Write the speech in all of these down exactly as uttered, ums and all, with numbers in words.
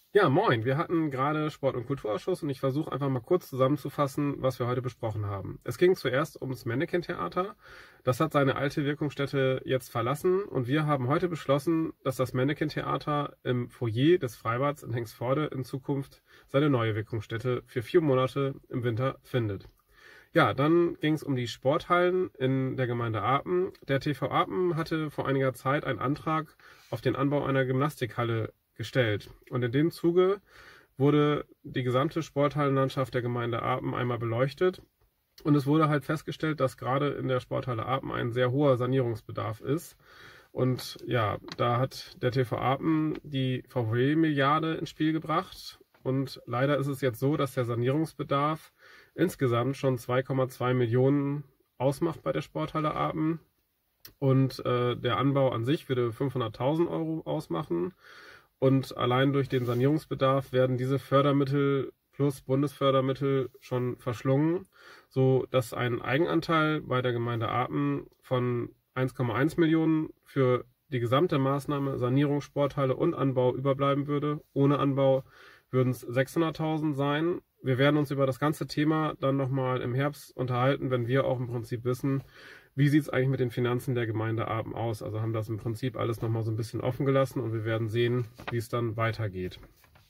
Ja, moin. Wir hatten gerade Sport- und Kulturausschuss und ich versuche einfach mal kurz zusammenzufassen, was wir heute besprochen haben. Es ging zuerst ums Mannequin-Theater. Das hat seine alte Wirkungsstätte jetzt verlassen und wir haben heute beschlossen, dass das Mannequin-Theater im Foyer des Freibads in Hengstforde in Zukunft seine neue Wirkungsstätte für vier Monate im Winter findet. Ja, dann ging es um die Sporthallen in der Gemeinde Apen. Der T V Apen hatte vor einiger Zeit einen Antrag auf den Anbau einer Gymnastikhalle gestellt. Und in dem Zuge wurde die gesamte Sporthallenlandschaft der Gemeinde Apen einmal beleuchtet. Und es wurde halt festgestellt, dass gerade in der Sporthalle Apen ein sehr hoher Sanierungsbedarf ist. Und ja, da hat der T V Apen die V W-Milliarde ins Spiel gebracht. Und leider ist es jetzt so, dass der Sanierungsbedarf insgesamt schon zwei Komma zwei Millionen ausmacht bei der Sporthalle Apen. Und äh, der Anbau an sich würde fünfhunderttausend Euro ausmachen. Und allein durch den Sanierungsbedarf werden diese Fördermittel plus Bundesfördermittel schon verschlungen, so dass ein Eigenanteil bei der Gemeinde Apen von eins Komma eins Millionen für die gesamte Maßnahme Sanierung, Sporthalle und Anbau überbleiben würde. Ohne Anbau würden es sechshunderttausend sein. Wir werden uns über das ganze Thema dann nochmal im Herbst unterhalten, wenn wir auch im Prinzip wissen, wie sieht es eigentlich mit den Finanzen der Gemeinde Apen aus. Also haben das im Prinzip alles nochmal so ein bisschen offen gelassen und wir werden sehen, wie es dann weitergeht.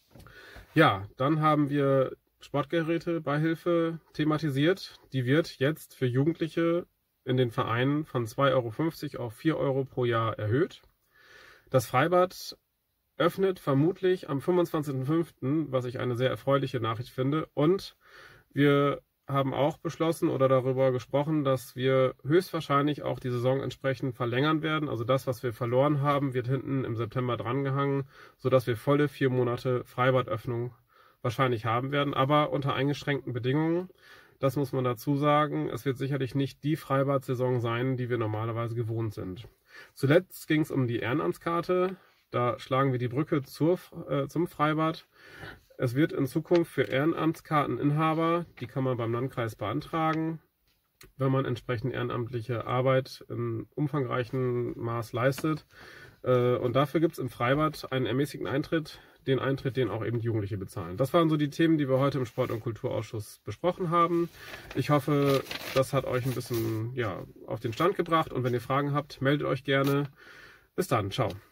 Ja, dann haben wir Sportgerätebeihilfe thematisiert. Die wird jetzt für Jugendliche in den Vereinen von zwei Euro fünfzig auf vier Euro pro Jahr erhöht. Das Freibad öffnet vermutlich am fünfundzwanzigsten fünften, was ich eine sehr erfreuliche Nachricht finde. Und wir haben auch beschlossen oder darüber gesprochen, dass wir höchstwahrscheinlich auch die Saison entsprechend verlängern werden. Also das, was wir verloren haben, wird hinten im September drangehangen, sodass wir volle vier Monate Freibadöffnung wahrscheinlich haben werden, aber unter eingeschränkten Bedingungen. Das muss man dazu sagen. Es wird sicherlich nicht die Freibad-Saison sein, die wir normalerweise gewohnt sind. Zuletzt ging es um die Ehrenamtskarte. Da schlagen wir die Brücke zur, äh, zum Freibad. Es wird in Zukunft für Ehrenamtskarteninhaber, die kann man beim Landkreis beantragen, wenn man entsprechend ehrenamtliche Arbeit in umfangreichem Maß leistet. Und dafür gibt es im Freibad einen ermäßigten Eintritt, den Eintritt, den auch eben Jugendliche bezahlen. Das waren so die Themen, die wir heute im Sport- und Kulturausschuss besprochen haben. Ich hoffe, das hat euch ein bisschen ja, auf den Stand gebracht und wenn ihr Fragen habt, meldet euch gerne. Bis dann, ciao.